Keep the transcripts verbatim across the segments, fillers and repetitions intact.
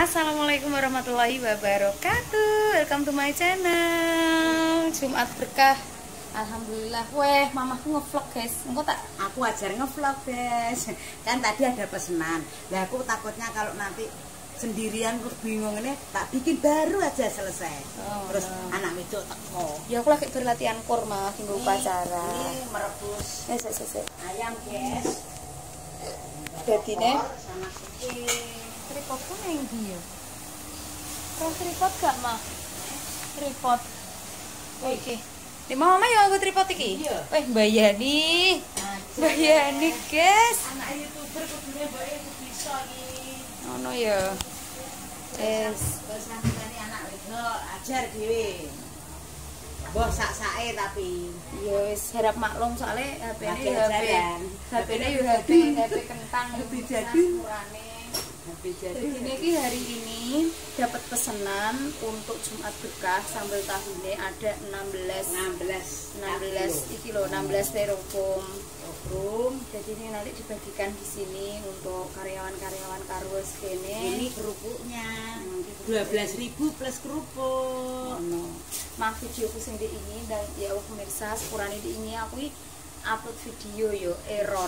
Assalamualaikum warahmatullahi wabarakatuh. Welcome to my channel. Jumat berkah. Alhamdulillah. Weh, mamaku ngevlog guys. Engko tak aku ajar ngevlog guys. Kan tadi ada pesanan. Lah aku takutnya kalau nanti sendirian terus bingung ini, tak bikin baru aja selesai. Oh, terus no. Anak wedok teko. Ya aku lagi berlatihan kurma tinggal upacara. Ini merebus eh, se, se, se. ayam guys. Dadine sama iki. Tripodku nang ndi ya? Terus tripod gak, Mah? Tripod. Oh, iki. Di mama ya aku tripod iki? Iya. Weh, Bayani. Bayani, guys. Anak YouTuber kudune mbake bisa iki. Ngono ya. Yes. Bersangkane anak wedok ajar dhewe. Mbah sak-sake tapi ya wis harap maklum soalnya H P-ne H H P H P-ne yo H P H P kentang H P jadi urane. H P jadi. Jadi ini hari ini dapat pesanan untuk Jumat berkah sambal tahune ada enam belas enam belas enam belas iki lho enam belas styrofoam. Styrofoam. Jadi ini nanti dibagikan di sini untuk karyawan-karyawan Karwes kene. Ini kerupuknya dua belas ribu plus kerupuk. No. Maaf videoku sing di ini dan ya Allah pemirsa sepurane di ini aku upload video yo error.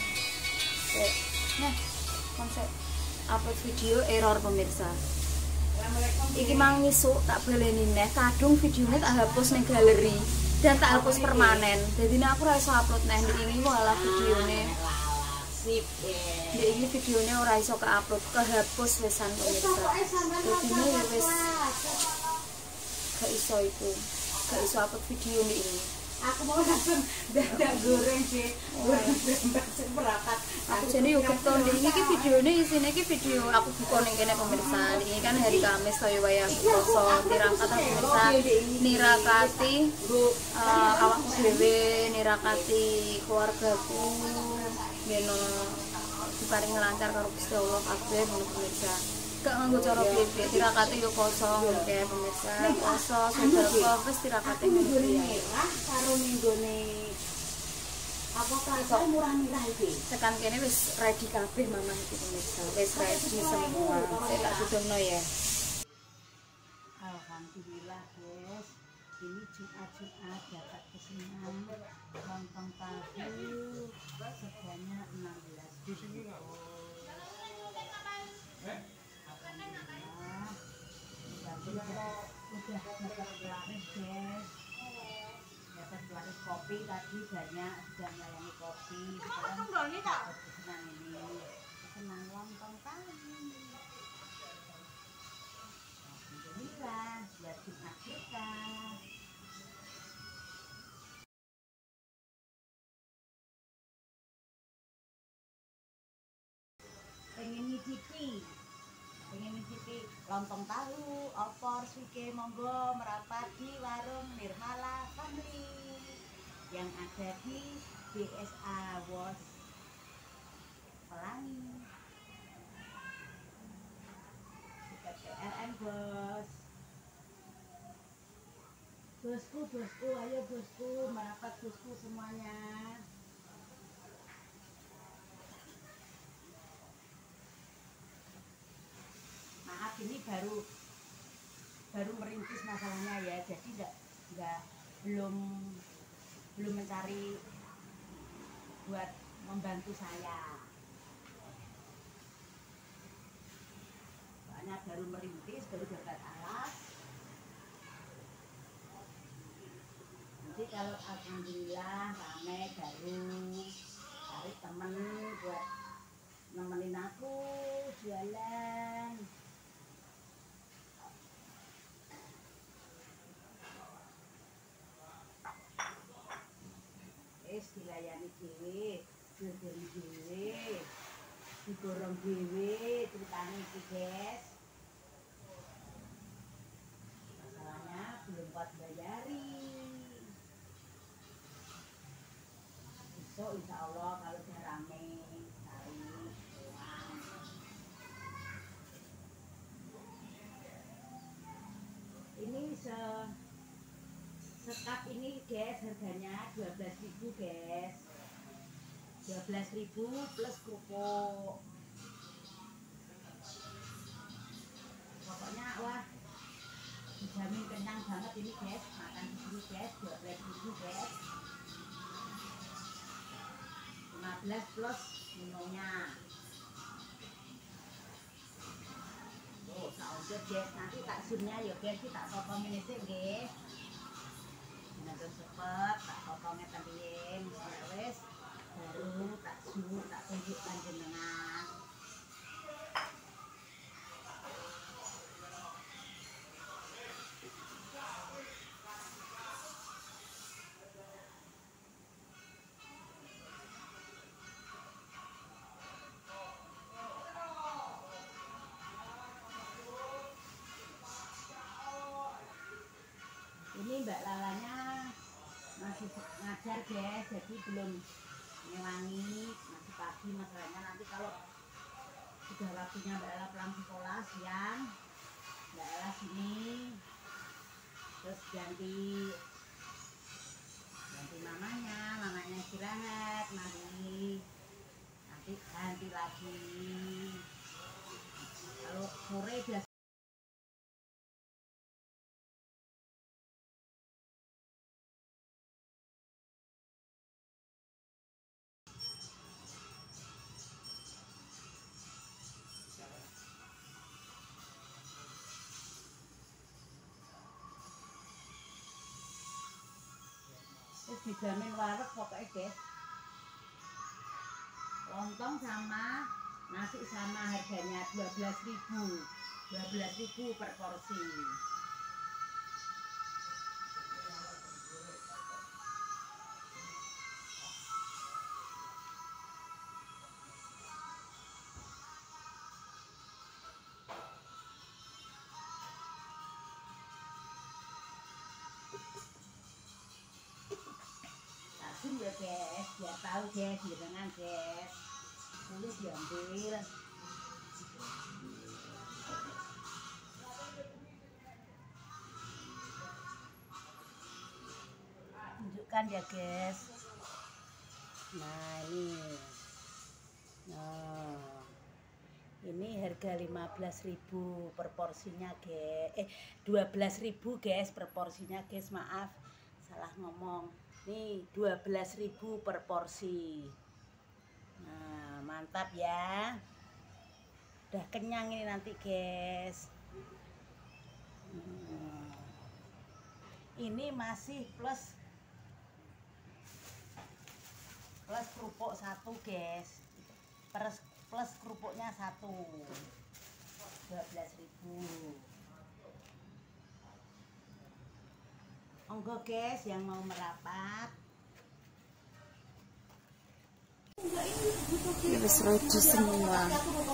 Nah, konsep upload video error pemirsa. Iki mang ngisuk tak baleni neh kadung videonya tak hapus ning galeri dan tak hapus permanen. Jadi aku ora iso upload neh ini malah videone. Sip. Ya ini videonya ora iso ke-upload, kehapus wisan pemirsa. Jadi ya wis gak iso itu. Gak iso upload video ini. Aku mau langsung dadak goreng sih. Goreng merapat. Aku jane yo keton iki iki videone isine iki video aku buka ning kene pemirsa. Ini kan hari Kamis saya wayah poso tirakat pemirsa. Nirakati uh, awakku dhewe, nirakati keluargaku. Beno diparing lancar karo Gusti Allah kabeh pemirsa. Gak nganggo cara piye-piye tirakate yo kosong kae pemirsa. Poso sedekah wis tirakate ngene karo minggone apa kaya murah-murah iki. Tekan kene wis ready kabeh mama iki pemirsa. Wis ready semua. Saya tak sudungno ya. Alhamdulillah guys. Ini Jumat-Jumat dapat pesanan lontong tahu sebanyak enam belas. Di sini enggak. Udah dapat pelaris guys, dapat pelaris kopi tadi banyak sudah melayani kopi. Sekarang dapat pesanan ini pesanan lontong tahu. Alhamdulillah buat Jumat kita. Pengen nyicipi pengen nyicipi lontong tahu, opor, suke, monggo merapat di warung Nirmala Family yang ada di B S A Wos Pelangi dekat P R M bos. Bosku, bosku, ayo bosku, merapat bosku semuanya. Maaf ini baru baru merintis masalahnya ya, jadi enggak enggak belum belum mencari buat membantu saya. Soalnya baru merintis, baru dapat alat. Nanti kalau alhamdulillah rame baru cari temen buat nemenin aku jualan. Dilayani dhewe, dodol dhewe, digorong dhewe, ceritanya itu guys. Masalahnya belum buat bayari. Besok insya Allah kalau udah rame cari uang. Ini se sekap ini guys harganya dua belas ribu guys, dua belas ribu plus kerupuk. dijamin kenyang banget ini guys, makan di sini guys, dua belas ribu guys, lima belas plus minumnya. Oh, saudara guys, nanti tak zoomnya ya guys, tak potong ini sih guys. Nanti cepet tak potongnya tadi wes, baru tak zoom, tak tunjukkan jenengan. Ini Mbak Lalanya masih ngajar guys, jadi belum ngewangi, masih pagi. Masalahnya nanti kalau sudah waktunya Mbak Lala pulang sekolah siang, Mbak Lala sini terus ganti ganti mamanya, mamanya istirahat, mandi, nanti ganti lagi. Kalau sore biasa dijamin warak pokoknya guys. Lontong sama nasi sama harganya dua belas ribu, dua belas ribu per porsi. Ya guys, biar tahu guys, dengan guys, kulit diambil. Tunjukkan ya guys. Nah ini, nah ini harga lima belas ribu per porsinya guys, eh dua belas ribu guys per porsinya guys, maaf salah ngomong. Nih dua belas ribu per porsi. Nah mantap ya, udah kenyang ini nanti guys. hmm. Ini masih plus plus kerupuk satu guys, plus, plus kerupuknya satu, dua belas ribu. Monggo guys yang mau merapat. Ini wis rodi semua.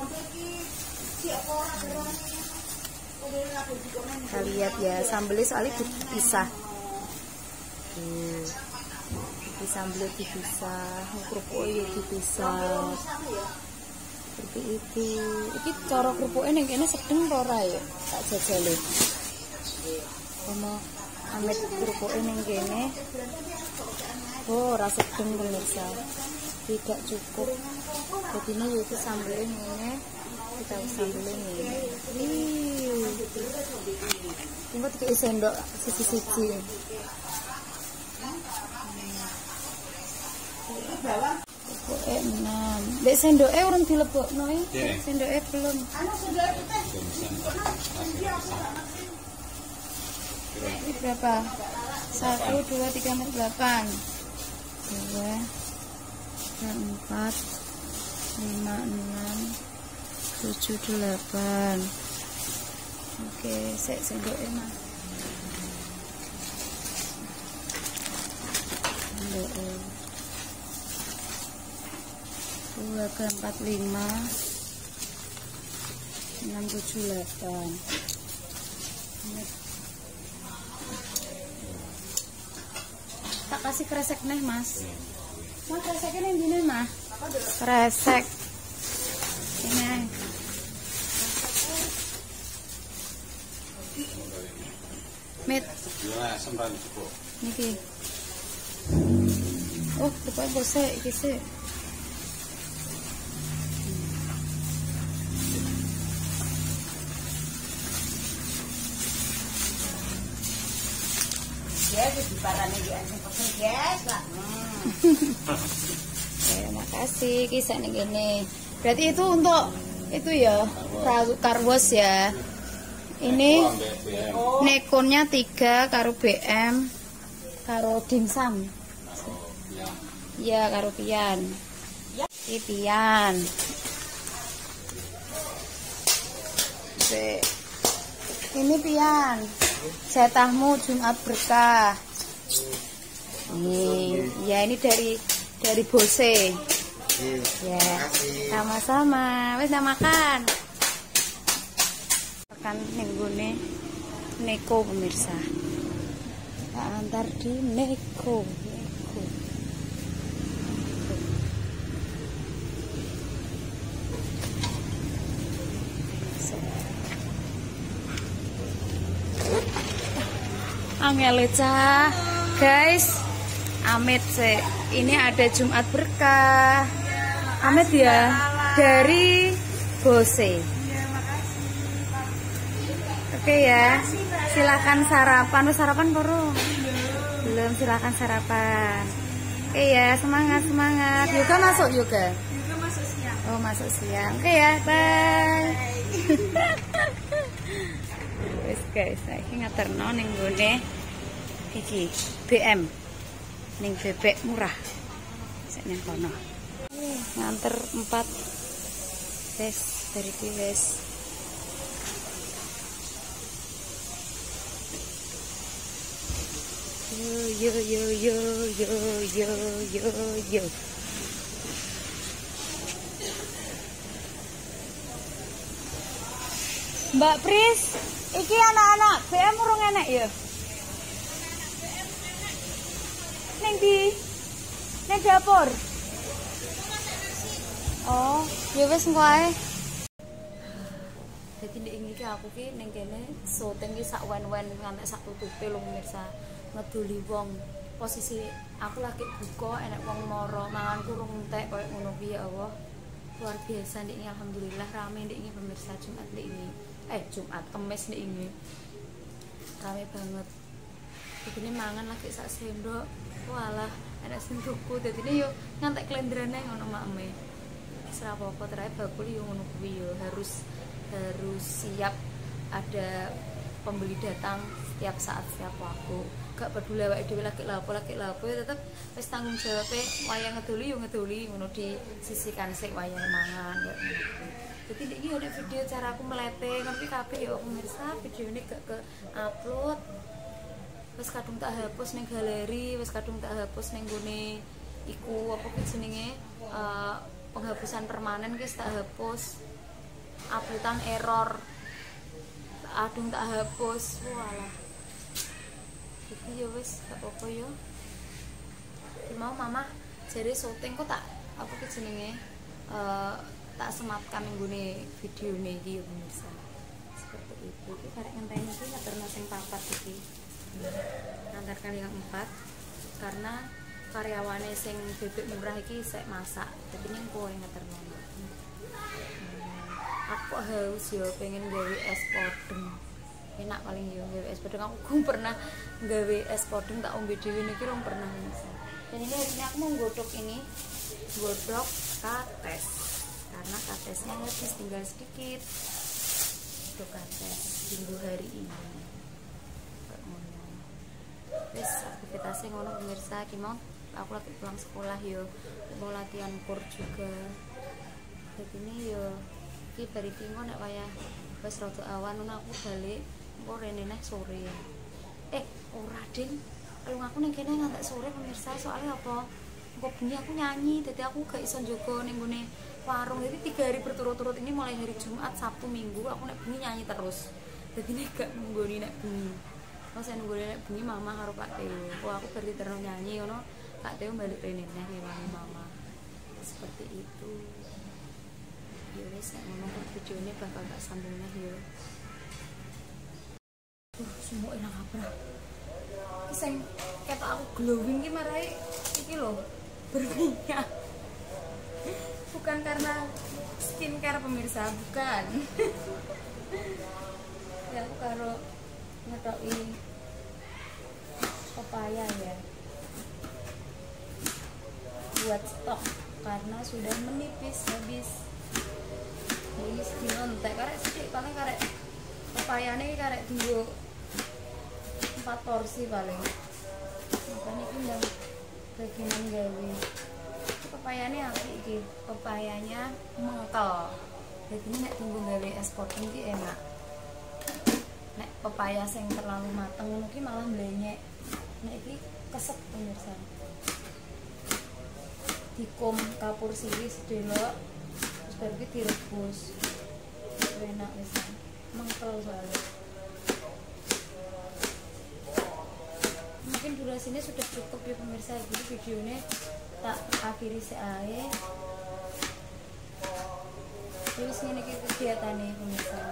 Kita lihat ya, sambelnya soalnya dipisah. Tuh. Ini sambelnya dipisah, kerupuknya dipisah. Seperti itu. Ini cara kerupuknya yang kayaknya sedeng ora ya, tak jajali. Sama amit kerupuknya yang kayaknya. Oh, rasa sedeng pemirsa. Tidak cukup. Jadi ini itu sambelnya ini. Kita sambelnya ini. Ih. Tunggu tiga sendok sisi-sisi. Kerupuknya enam. Dek sendoknya orang dilebokno ya. Sendoknya belum. Ini berapa? Satu, dua, tiga, empat, delapan. Dua, tiga, empat, lima, enam, tujuh, delapan. Oke, saya sendoknya mah. Sendoknya. Dua, tiga, empat, lima, enam, tujuh, delapan. Tak kasih kresek nih mas. Mas kreseknya yang gini mah. Kresek. Ini. Mit. Niki. Oh, rupanya gosek iki sih. Ya di parane di anjing pesen guys lah. Ya, makasih kisah nih gini. Berarti itu untuk itu ya karwas ya. Ini nekonnya tiga karo B M karo dimsum. Ya karo pian. Ini pian. Ini pian. Jatahmu Jumat berkah. Ini, ya ini dari dari Bose. Ya, sama-sama. Wes udah makan. Makan nenggone Neko pemirsa. Kita antar di Neko. Neko. Angel cah, guys. Amit sih. Ini ada Jumat berkah. Amit ya dari Bose. Oke ya. Silakan sarapan. Udah sarapan baru? Belum, silakan sarapan. Oke ya, semangat semangat. Yoga masuk yoga. Yoga masuk siang. Oh, masuk siang. Oke ya, bye. Wes guys, saiki ngaterno ning gone iki B M ning bebek murah. Sik nang kono. Nganter empat wes dari iki wes. Yo yo yo yo yo yo yo yo. Mbak Pris, iki anak-anak B M urung enek ya? Neng di neng dapur. Oh, ya wis engko ae. Dadi nek iki aku ki ning kene syuting ki sak wen-wen ngantek sak tutupe lho pemirsa. Ngeduli wong. Posisi aku lagi buka enek wong moro mangan kurung entek koyo ngono piye Allah. Luar biasa nih, alhamdulillah rame nih pemirsa Jumat nih ini. Eh Jumat Kamis nih ini. Rame banget. Begini mangan lagi sak sendok. Walah, ada sendokku. Dadi ini yo ngantek klenderane ngono makme. Wis ora apa-apa terae bakul yo ngono kuwi yo harus harus siap ada pembeli datang setiap saat setiap waktu. Gak peduli awake dhewe lagi lapo lagi lapo ya tetep wis tanggung jawabe wayah ngeduli yo ngeduli ngono disisihkan sik wayah mangan kok ngono. Jadi iki ono video cara aku melete ngerti kabeh ya pemirsa, videone gak ke upload. Wis kadung tak hapus ning galeri, wis kadung tak hapus ning gone iku apa ki jenenge uh, penghapusan permanen ki tak hapus. Uploadan error. Adung tak hapus. Walah. Iki ya wis gak apa-apa ya. Ki mau mama jare syuting kok tak apa ki jenenge uh, tak sematkan nggone videone iki ya pemirsa. Seperti itu. Iki karek ngenteni iki ngaterno sing papat iki. Antar kali yang empat karena karyawane sing bebek murah iki sik masak. Dadi ning kowe ngaterno. Hmm. Aku haus yo pengen gawe es podeng. Enak paling yo gawe es podeng. Aku pernah gawe es podeng tak ombe dhewe niki rong pernah bisa. Dan ini hari ini aku mau godok ini. Godok kates. Karena katesnya habis tinggal sedikit. Godok kates minggu hari ini. Wis aktivitasnya ngono pemirsa, ki mau aku lagi pulang sekolah yo. Mau latihan kur juga. Jadi ini yo iki bari ki ngono nek wayah wis rada awan ngono aku balik engko rene neh sore. Eh, ora Ding. Kalau aku ning kene ngantek sore pemirsa, soalnya apa? Engko bengi aku nyanyi, jadi aku gak iso njogo ning gone warung. Jadi tiga hari berturut-turut ini mulai hari Jumat, Sabtu, Minggu aku nek bengi nyanyi terus. Jadi nek gak nunggoni nek bengi. Terus saya nunggoni nek bengi mama karo Pak Teo. Oh, aku berarti terus nyanyi ngono. Kak Teo balik rene neh ngewangi mama. Seperti itu. Ya wis nek ngono videone bakal tak sambung neh yo. Uh, semua enak apa? Iki sing ketok aku glowing ki marai iki lho, berminyak. Bukan karena skincare pemirsa, bukan. Ya aku karo ngetoki pepaya ya, buat stok karena sudah menipis habis. Ini sedinontek karek sedikit paling karek pepayane karek dinggo empat porsi paling. Makanya ini yang bagian gawe pepayane apik iki, pepayanya mengkel. Jadi ini nek tunggu gawe es pudding iki enak. Nek pepaya sing terlalu mateng mungkin malah blenyek. Nek iki kesep pemirsa. Dikum kapur sirih sedelok terus baru iki direbus. Enak wis. Mengkel soalnya. Mungkin durasinya sudah cukup ya pemirsa, jadi videonya tak akhiri seae. Terus ini kegiatan nih pemirsa.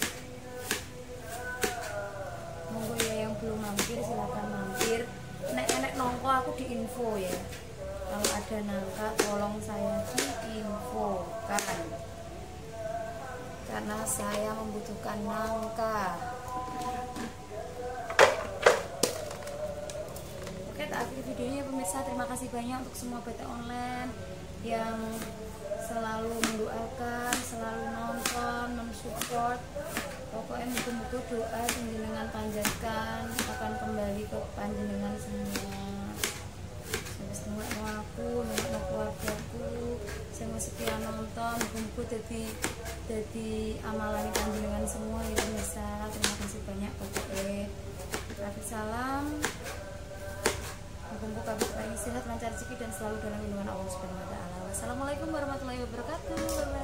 Monggo ya yang belum mampir silakan mampir. Nek-nek nongko aku di info ya. Kalau ada nangka tolong saya diinfokan. Karena saya membutuhkan nangka. Oke, tak akhiri videonya pemirsa. Terima kasih banyak untuk semua B T online yang selalu mendoakan, selalu nonton, mensupport. Pokoknya muka-muka doa panjenengan panjatkan akan kembali ke panjenengan semua. Terus nunggu aku, nunggu keluargaku, saya setia nonton. Muka-muka jadi jadi amalan panjenengan semua ya pemirsa. Terima kasih banyak pokoknya. Rafi salam. Muka-muka kabar sehat, lancar rezeki dan selalu dalam lindungan Allah Subhanahu wa taala. Wassalamualaikum warahmatullahi wabarakatuh.